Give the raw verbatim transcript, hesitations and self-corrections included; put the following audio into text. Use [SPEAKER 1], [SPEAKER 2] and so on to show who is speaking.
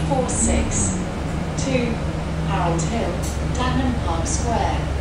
[SPEAKER 1] four six to Harold Hill, Dagnam Park Square.